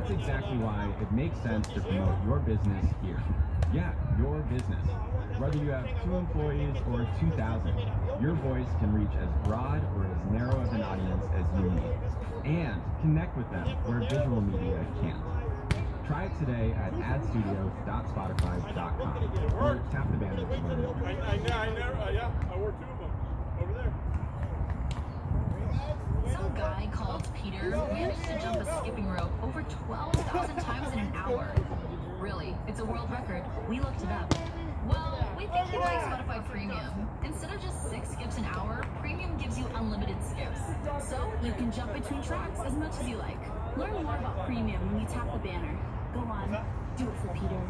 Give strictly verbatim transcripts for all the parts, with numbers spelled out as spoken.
That's exactly why it makes sense to promote your business here. Yeah, your business. Whether you have two employees or two thousand, your voice can reach as broad or as narrow of an audience as you need. And connect with them where visual media can't. Try it today at ad studios dot spotify dot com or tap the banner to learn more. I, I, I never, uh, yeah, I wore two of them over there. Some guy called Peter managed to jump a skipping rope over twelve thousand times in an hour. Really, it's a world record. We looked it up. Well, we think you like Spotify Premium. Instead of just six skips an hour, Premium gives you unlimited skips. So you can jump between tracks as much as you like. Learn more about Premium when you tap the banner. Go on, do it for Peter.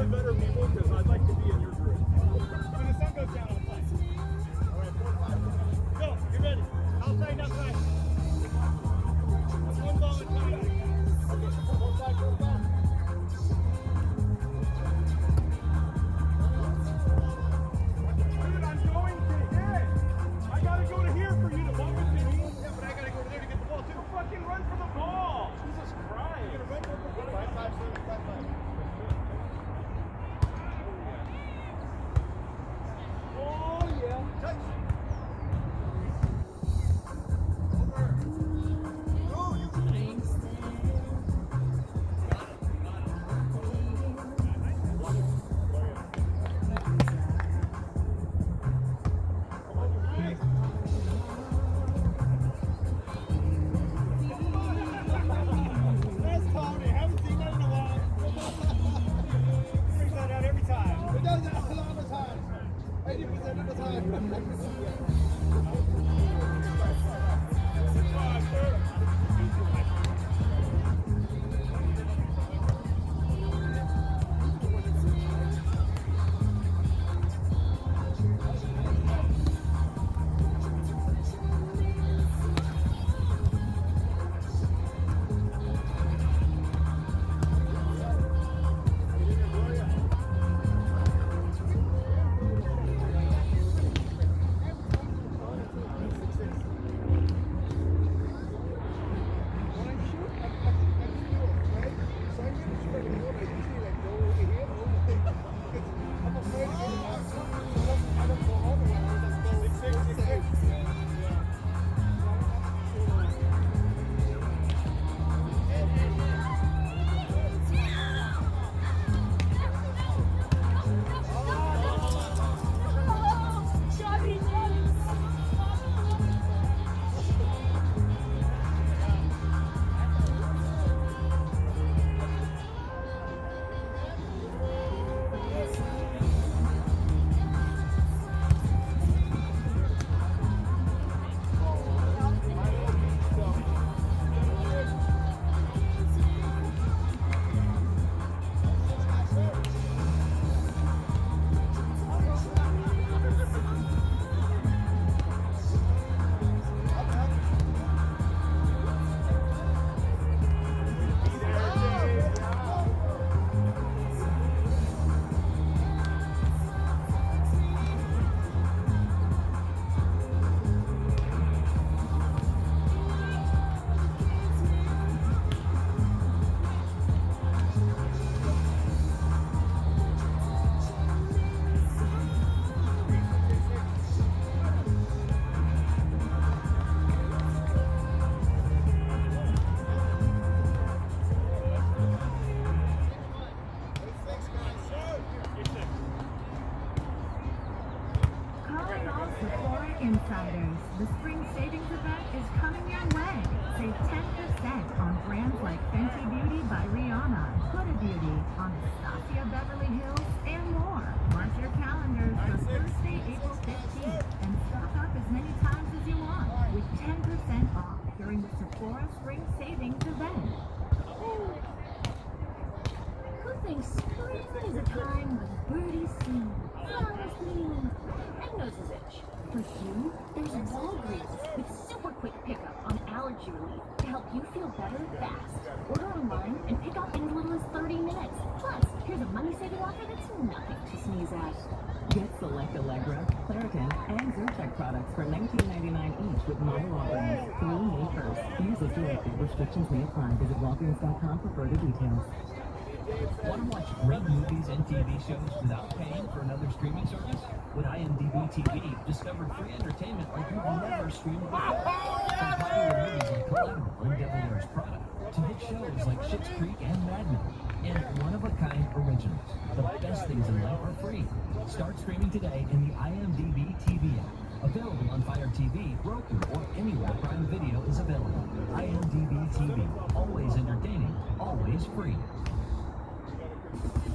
find better people because I'd like to be in your group. When the sun goes down, I'll play. All right, four, five. Go, get ready. Outside, outside. That's one ball at a time. Okay, four, five, four, five. Dude, I'm going to hit. I gotta go to here for you to bump into me. Yeah, but I gotta go to there to get the ball too. Fucking run for the ball. Jesus Christ. You're gonna run for the ball. Five, five, seven, five, five. Oh yeah. Touch. Over. Go, you can. That's Tommy. Haven't seen that in a while. Brings that out every time. It does that a lot of the time. eighty percent of the time. Insiders, the spring savings event is coming your way. Save ten percent on brands like Fenty Beauty by Rihanna, Huda Beauty, Anastasia Beverly Hills, and more. Mark your calendars for Thursday, April fifteenth, and stock up as many times as you want with ten percent off during the Sephora Spring Savings event. Who thinks spring is a time when birdies sing, flowers bloom, and noses itch? For you, there's Walgreens with super quick pickup on allergy relief to help you feel better fast. Order online and pick up in as little as thirty minutes. Plus, here's a money-saving offer that's nothing to sneeze at. Get select Allegra, Claritin, and Zyrtec products for nineteen ninety-nine each with model offerings through May first. Use as directed. Restrictions may apply. Visit Walgreens dot com for further details. Want to watch great movies and T V shows without paying for another streaming service? With I M D B T V, discover free entertainment like you've never streamed before. From popular movies like Collateral and Devil Wears Prada, to hit shows like Schitt's Creek and Mad Men, and one-of-a-kind originals. The best things in life are free. Start streaming today in the I M D B T V app. Available on Fire T V, Roku, or anywhere Prime Video is available. I M D B T V. Always entertaining, always free.